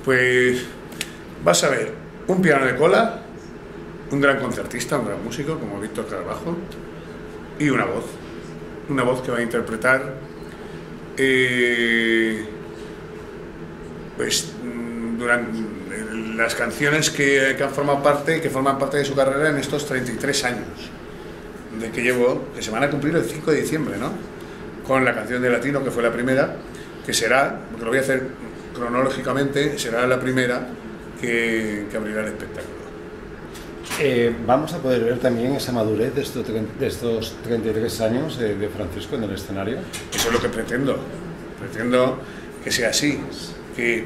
Pues vas a ver un piano de cola, un gran concertista, un gran músico como Víctor Carbajo, y una voz que va a interpretar pues durante las canciones que forman parte de su carrera en estos 33 años de que llevo, que se van a cumplir el 5 de diciembre, ¿no? Con la canción de Latino, que fue la primera, que será, porque lo voy a hacer cronológicamente, será la primera que abrirá el espectáculo. ¿Vamos a poder ver también esa madurez de estos 33 años de Francisco en el escenario? Eso es lo que pretendo que sea así, que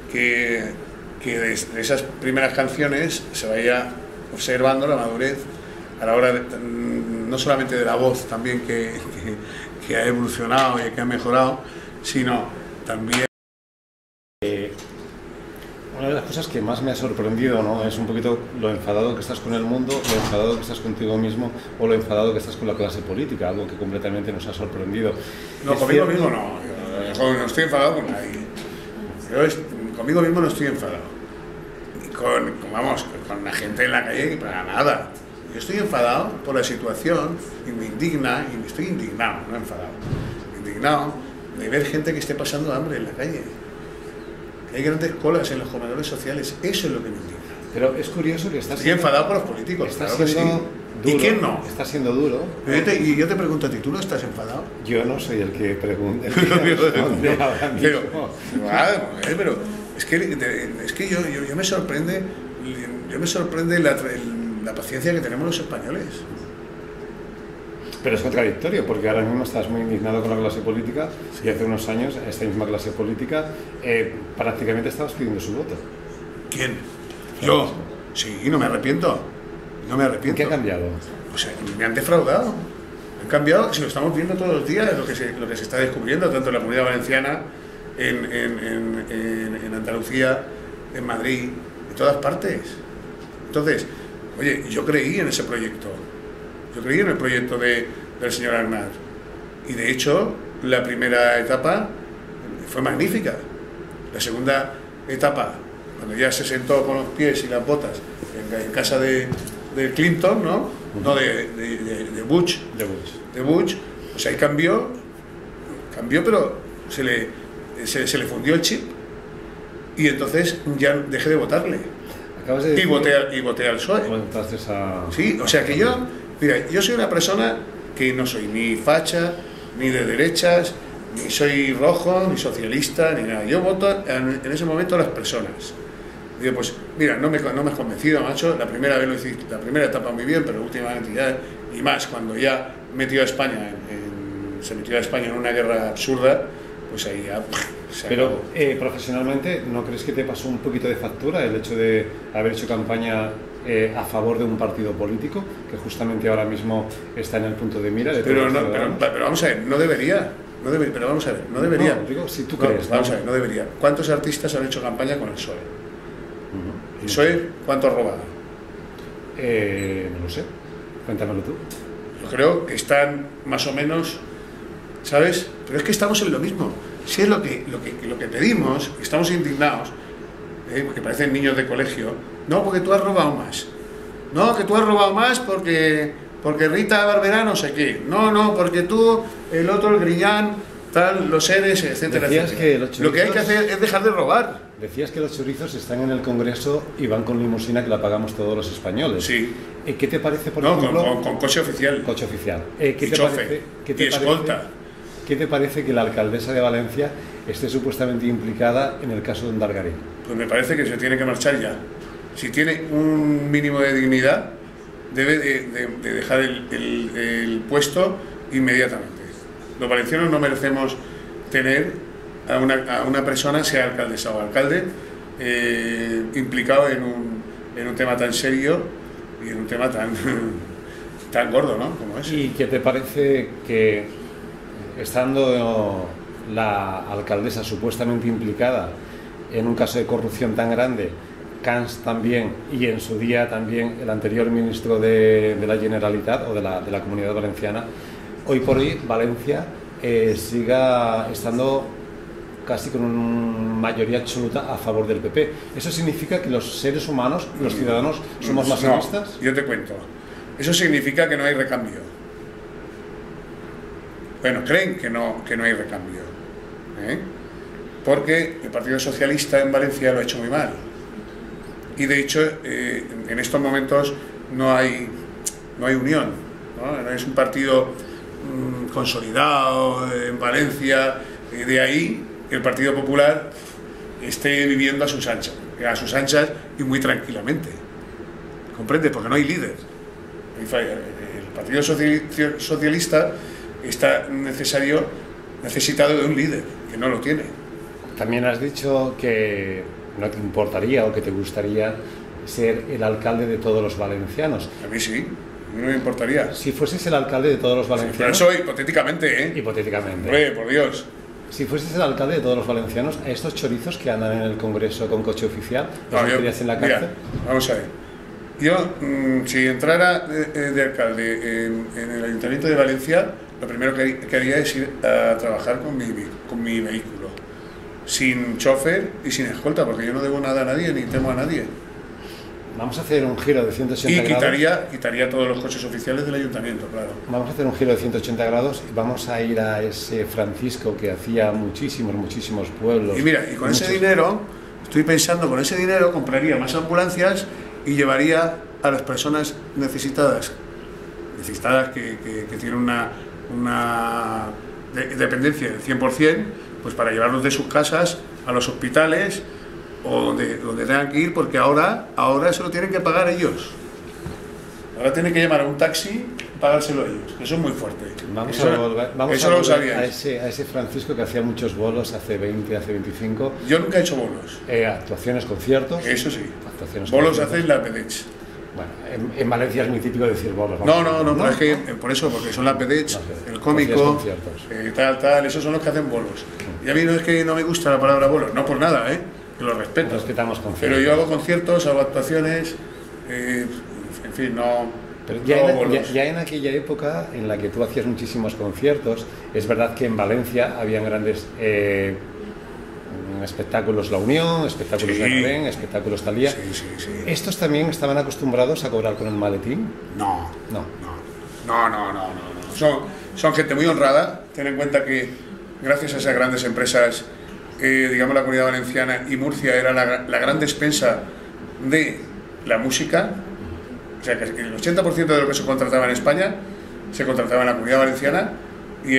de esas primeras canciones se vaya observando la madurez a la hora de, no solamente de la voz también que ha evolucionado y que ha mejorado, sino también... Una de las cosas que más me ha sorprendido, ¿no?, es un poquito lo enfadado que estás con el mundo, lo enfadado que estás contigo mismo o lo enfadado que estás con la clase política, algo que completamente nos ha sorprendido. No, conmigo mismo no, yo no estoy enfadado con nadie. Conmigo mismo no estoy enfadado. Con la gente en la calle, para nada. Yo estoy enfadado por la situación y me indigna, y estoy indignado, no enfadado. Indignado de ver gente que esté pasando hambre en la calle. Hay grandes colas en los comedores sociales, eso es lo que me indigna. Pero es curioso que Estoy enfadado por los políticos, estás claro que sí. Duro, ¿Y quién no? Está siendo duro. Y yo te pregunto a ti, ¿tú no estás enfadado? Yo no soy el que pregunta. Pero es que yo me sorprende la paciencia que tenemos los españoles. Pero es contradictorio, porque ahora mismo estás muy indignado con la clase política y hace unos años esta misma clase política prácticamente estabas pidiendo su voto. ¿Quién? Yo. Sí, no me arrepiento. ¿Qué ha cambiado? Pues me han defraudado. Han cambiado, si lo estamos viendo todos los días, lo que se está descubriendo, tanto en la Comunidad Valenciana, en Andalucía, en Madrid, en todas partes. Entonces, oye, yo creí en ese proyecto. Yo creí en el proyecto del señor Aznar. Y de hecho, la primera etapa fue magnífica. La segunda etapa, cuando ya se sentó con los pies y las botas en casa de Clinton, ¿no? No, de Bush. De Bush, pues ahí cambió, pero se le fundió el chip. Y entonces ya dejé de votarle. Acabas de decir... Y voté al PSOE. A... Sí, o sea que yo soy una persona que no soy ni facha, ni de derechas, ni soy rojo, ni socialista, ni nada. Yo voto en ese momento a las personas. Digo, pues mira, no me has convencido, macho. La primera vez lo hiciste, la primera etapa muy bien, pero últimamente ya, y más cuando ya metió a España se metió a España en una guerra absurda, pues ahí ya se acabó. Pero profesionalmente, ¿no crees que te pasó un poquito de factura el hecho de haber hecho campaña a favor de un partido político que justamente ahora mismo está en el punto de mira? Pero vamos a ver, no debería. Pero vamos a ver, no debería. No, digo, si tú crees. Vamos a ver, no debería. ¿Cuántos artistas han hecho campaña con el PSOE? ¿El PSOE cuánto ha robado? No lo sé. Cuéntamelo tú. Yo creo que están más o menos, ¿sabes? Pero es que estamos en lo mismo. Si es lo que pedimos, estamos indignados, porque parecen niños de colegio. No, porque tú has robado más. No, que tú has robado más porque Rita Barberá no sé qué. No, porque tú, el otro, el Griñán, tal, los seres, etcétera, etcétera. Lo que hay que hacer es dejar de robar. Decías que los chorizos están en el Congreso y van con limusina que la pagamos todos los españoles. Sí. ¿Qué te parece, por ejemplo? Con coche oficial. Coche oficial. Y escolta. ¿Qué te parece que la alcaldesa de Valencia esté supuestamente implicada en el caso de Ondargarín? Pues me parece que se tiene que marchar ya. Si tiene un mínimo de dignidad, debe de dejar el puesto inmediatamente. Los valencianos no merecemos tener a una persona, sea alcaldesa o alcalde, implicado en un tema tan serio y en un tema tan gordo, ¿no? Como ese. ¿Y qué te parece que, estando la alcaldesa supuestamente implicada en un caso de corrupción tan grande, Camps también, y en su día también el anterior ministro de la Generalitat o de la Comunidad Valenciana, hoy por hoy Valencia siga estando casi con una mayoría absoluta a favor del PP. ¿Eso significa que los seres humanos, los ciudadanos, somos masoquistas? No, yo te cuento. Eso significa que no hay recambio. Bueno, creen que no hay recambio. Porque el Partido Socialista en Valencia lo ha hecho muy mal. Y de hecho, en estos momentos no hay unión, ¿no? Es un partido consolidado en Valencia, de ahí que el Partido Popular esté viviendo a sus anchas y muy tranquilamente. ¿Comprende? Porque no hay líder. El Partido Socialista está necesitado de un líder, que no lo tiene. También has dicho que no te importaría o que te gustaría ser el alcalde de todos los valencianos. A mí sí, a mí no me importaría. Si fueses el alcalde de todos los valencianos... Sí, pero eso hipotéticamente, ¿eh? Hipotéticamente. Hombre, por Dios. Si fueses el alcalde de todos los valencianos, a estos chorizos que andan en el Congreso con coche oficial, ¿los meterías en la cárcel? Mira, vamos a ver. Yo, si entrara de alcalde en el Ayuntamiento de Valencia, lo primero que haría es ir a trabajar con mi vehículo, sin chofer y sin escolta, porque yo no debo nada a nadie ni temo a nadie. Vamos a hacer un giro de 180 grados. Y quitaría todos los coches oficiales del ayuntamiento, claro. Vamos a hacer un giro de 180 grados y vamos a ir a ese Francisco que hacía muchísimos pueblos. Y mira, y con ese dinero, estoy pensando, con ese dinero compraría más ambulancias y llevaría a las personas necesitadas que tienen una dependencia del 100%, pues para llevarlos de sus casas a los hospitales o donde tengan que ir, porque ahora se lo tienen que pagar ellos. Ahora tienen que llamar a un taxi y pagárselo ellos. Eso es muy fuerte. Vamos a volver a ese Francisco que hacía muchos bolos hace 20, hace 25. Yo nunca he hecho bolos. Actuaciones, conciertos. Eso sí. Actuaciones, bolos hacen las vedettes. Bueno, en Valencia es muy típico decir bolos. No, es que por eso, porque son las vedettes, el cómico, tal, esos son los que hacen bolos. Y a mí no es que no me gusta la palabra bolos, no por nada, que lo respeto. Respetamos conciertos. Pero yo hago conciertos, hago actuaciones, en fin, no. Pero ya en aquella época en la que tú hacías muchísimos conciertos, es verdad que en Valencia habían grandes espectáculos La Unión, espectáculos Gardén, espectáculos Talía. Sí. ¿Estos también estaban acostumbrados a cobrar con el maletín? No. Son gente muy honrada. Ten en cuenta que gracias a esas grandes empresas, digamos la Comunidad Valenciana y Murcia era la gran despensa de la música. O sea que el 80% de lo que se contrataba en España se contrataba en la Comunidad Valenciana y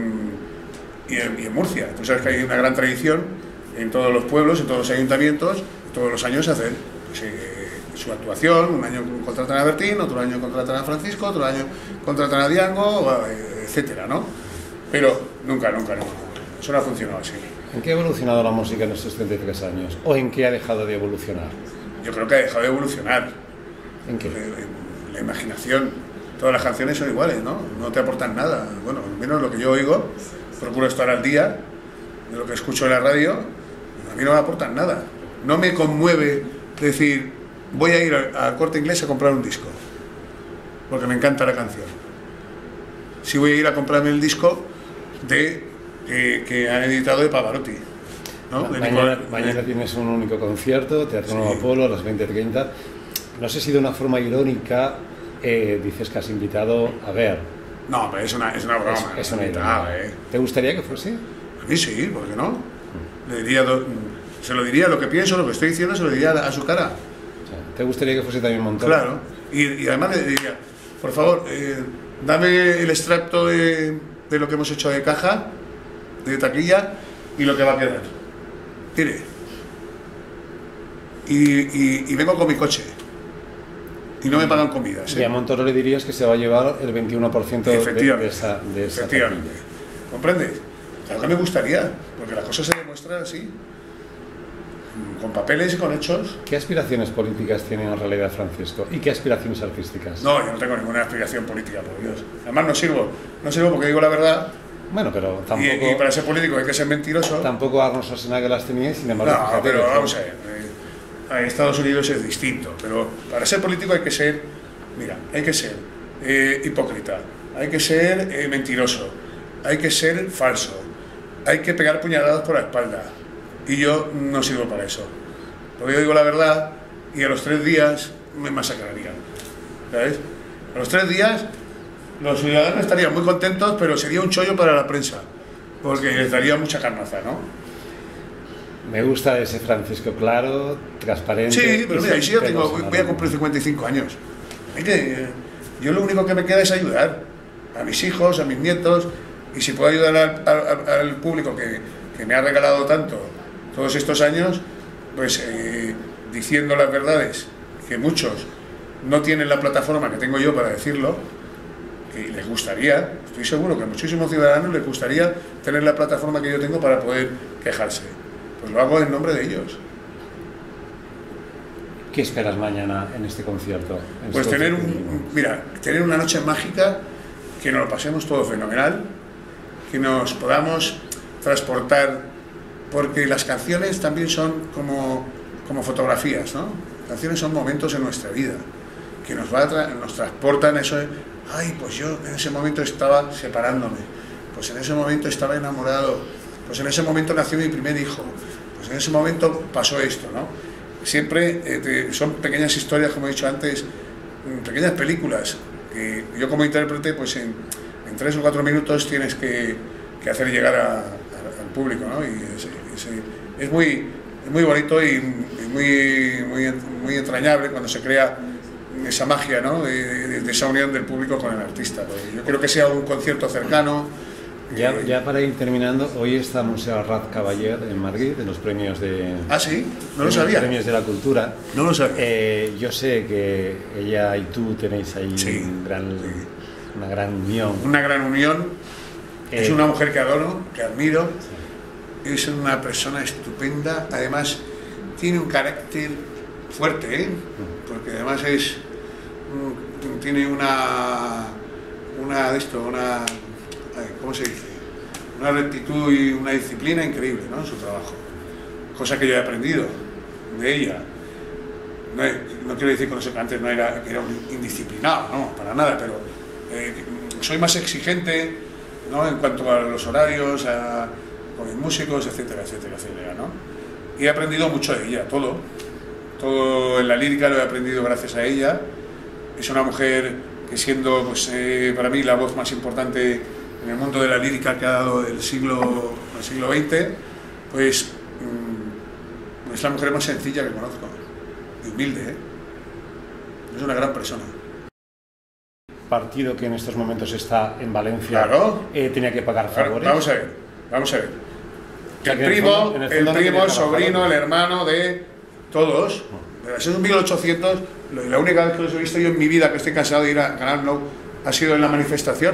en Murcia. Tú sabes que hay una gran tradición en todos los pueblos, en todos los ayuntamientos, todos los años hacen su actuación. Un año contratan a Bertín, otro año contratan a Francisco, otro año contratan a Diango, etcétera, ¿no? Pero nunca, eso no ha funcionado así. ¿En qué ha evolucionado la música en estos 33 años? ¿O en qué ha dejado de evolucionar? Yo creo que ha dejado de evolucionar. ¿En qué? La imaginación. Todas las canciones son iguales, ¿no? No te aportan nada. Bueno, al menos lo que yo oigo, procuro estar al día de lo que escucho en la radio, a mí no me aportan nada. No me conmueve decir, voy a ir al Corte Inglés a comprar un disco, porque me encanta la canción. Si voy a ir a comprarme el disco que han editado de Pavarotti, ¿no? Mañana tienes un único concierto, Teatro Nuevo Apolo, a las 20:30. No sé si de una forma irónica dices que has invitado a ver. No, pero es una broma. Es una ironía. ¿Te gustaría que fuese? A mí sí, ¿por qué no? Se lo diría lo que pienso, lo que estoy diciendo, se lo diría a su cara. ¿Te gustaría que fuese también Montoro? Claro, y además le diría, por favor, dame el extracto de lo que hemos hecho de caja, de taquilla, y lo que va a quedar. Mire. Y vengo con mi coche. Y no me pagan comidas. Y a Montoro le dirías que se va a llevar el 21% de esa efectivamente. ¿Comprendes? Claro que me gustaría, porque las cosas se demuestran así, con papeles y con hechos. ¿Qué aspiraciones políticas tiene en realidad Francisco? ¿Y qué aspiraciones artísticas? No, yo no tengo ninguna aspiración política, por Dios. Además no sirvo porque digo la verdad. Bueno, pero tampoco... Y para ser político hay que ser mentiroso. Tampoco Arnold Schwarzenegger las tenía, sin embargo... No, pero vamos a ver. En Estados Unidos es distinto, pero para ser político hay que ser... Mira, hay que ser hipócrita, hay que ser mentiroso, hay que ser falso, hay que pegar puñaladas por la espalda. Y yo no sirvo para eso. Porque yo digo la verdad y a los 3 días me masacrarían. ¿Sabes? A los 3 días los ciudadanos estarían muy contentos, pero sería un chollo para la prensa. Porque les daría mucha carnaza, ¿no? Me gusta ese Francisco claro, transparente. Sí, pero mira, si yo voy a cumplir 55 años. Yo lo único que me queda es ayudar a mis hijos, a mis nietos, y si puedo ayudar al público que me ha regalado tanto todos estos años, pues diciendo las verdades, que muchos no tienen la plataforma que tengo yo para decirlo, que les gustaría, estoy seguro que a muchísimos ciudadanos les gustaría tener la plataforma que yo tengo para poder quejarse. Pues lo hago en nombre de ellos. ¿Qué esperas mañana en este concierto? Pues tener tener una noche mágica, que nos lo pasemos todo fenomenal, que nos podamos transportar, porque las canciones también son como fotografías, ¿no? Las canciones son momentos en nuestra vida, que nos transportan eso. Ay, pues yo en ese momento estaba separándome, pues en ese momento estaba enamorado, pues en ese momento nació mi primer hijo, pues en ese momento pasó esto, ¿no? Siempre son pequeñas historias, como he dicho antes, pequeñas películas, que yo como intérprete, pues en 3 o 4 minutos tienes que hacer llegar al público, ¿no? Y es muy bonito y muy entrañable cuando se crea esa magia, ¿no? de esa unión del público con el artista. Yo creo que sea un concierto cercano. Ya para ir terminando, hoy está Montserrat Caballé en Madrid, en los premios de... Ah, sí, no lo sabía. Premios de la Cultura. No lo sabía. Yo sé que ella y tú tenéis ahí una gran unión. Una gran unión. Es una mujer que adoro, que admiro. Sí. Es una persona estupenda. Además, tiene un carácter fuerte, ¿eh? Porque además tiene ¿cómo se dice? Una rectitud y una disciplina increíble, ¿no? En su trabajo. Cosa que yo he aprendido de ella. No quiero decir con eso que antes no era un indisciplinado, no, para nada, pero soy más exigente, ¿no? En cuanto a los horarios, con mis músicos, etcétera, etcétera, etcétera, ¿no? Y he aprendido mucho de ella, todo en la lírica lo he aprendido gracias a ella. Es una mujer que, siendo pues, para mí la voz más importante en el mundo de la lírica que ha dado el siglo XX, pues es la mujer más sencilla que conozco, y humilde, ¿eh? Es una gran persona. Partido que en estos momentos está en Valencia, claro. Tenía que pagar favores. Vamos a ver. El primo, el sobrino, el hermano de todos. Eso es 1800. La única vez que los he visto yo en mi vida, que estoy cansado de ir a Canal Nou, ha sido en la manifestación.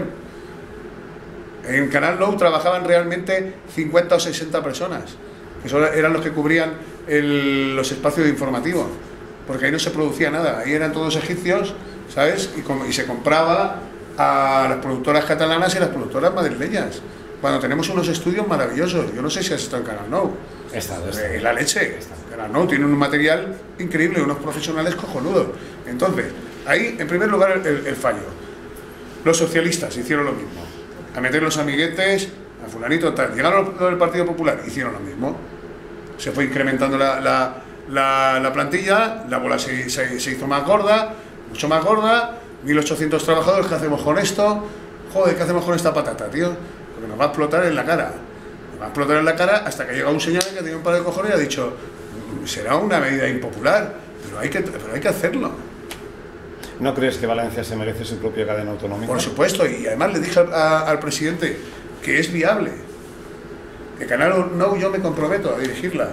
En Canal Nou trabajaban realmente 50 o 60 personas, que eran los que cubrían los espacios informativos, porque ahí no se producía nada, ahí eran todos egipcios, ¿sabes? Y se compraba a las productoras catalanas y a las productoras madrileñas, cuando tenemos unos estudios maravillosos. Yo no sé si has estado en Canal Nou. La leche. Canal Nou tiene un material increíble, unos profesionales cojonudos. Entonces, ahí, en primer lugar, el fallo. Los socialistas hicieron lo mismo. A meter los amiguetes, a fulanito, tal. Llegaron los del Partido Popular, hicieron lo mismo. Se fue incrementando la plantilla, la bola se hizo más gorda, mucho más gorda. 1800 trabajadores, ¿qué hacemos con esto? Joder, ¿qué hacemos con esta patata, tío? Porque nos va a explotar en la cara. Nos va a explotar en la cara hasta que llega un señor que tiene un par de cojones y ha dicho: será una medida impopular, pero hay que hacerlo. ¿No crees que Valencia se merece su propia cadena autonómica? Por supuesto, y además le dije al presidente que es viable. Que Canal Nou yo me comprometo a dirigirla,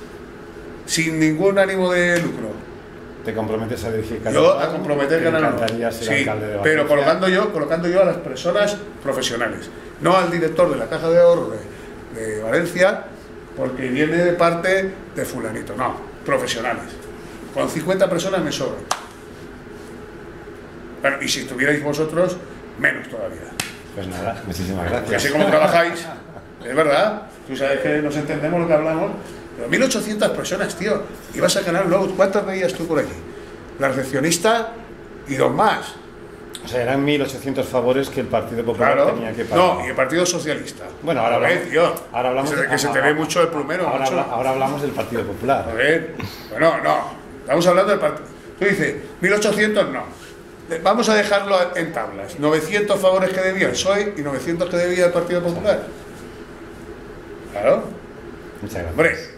sin ningún ánimo de lucro. ¿Te comprometes a dirigir Canal Nou? Yo a comprometer Canal Nou. Me encantaría ser alcalde de Valencia. Pero colocando yo a las personas profesionales, no al director de la Caja de Ahorro de Valencia, porque viene de parte de fulanito. No, profesionales. Con 50 personas me sobra. Bueno, y si estuvierais vosotros, menos todavía. Pues nada, muchísimas gracias. Porque así como trabajáis, es verdad, tú sabes que nos entendemos lo que hablamos, pero 1800 personas, tío, y vas a Canal Nou. ¿Cuántas veías tú por aquí? La recepcionista y 2 más. O sea, eran 1.800 favores que el Partido Popular Claro. tenía que pagar. No, y el Partido Socialista. Bueno, ahora A ver, hablamos, tío, ahora hablamos que se te ve mucho el plumero. ahora, macho. ahora hablamos del Partido Popular. A ver, bueno, no. Estamos hablando del partido. Tú dices, 1.800 no. Vamos a dejarlo en tablas. 900 favores que debía el PSOE y 900 que debía el Partido Popular. Claro. Muchas gracias. Hombre,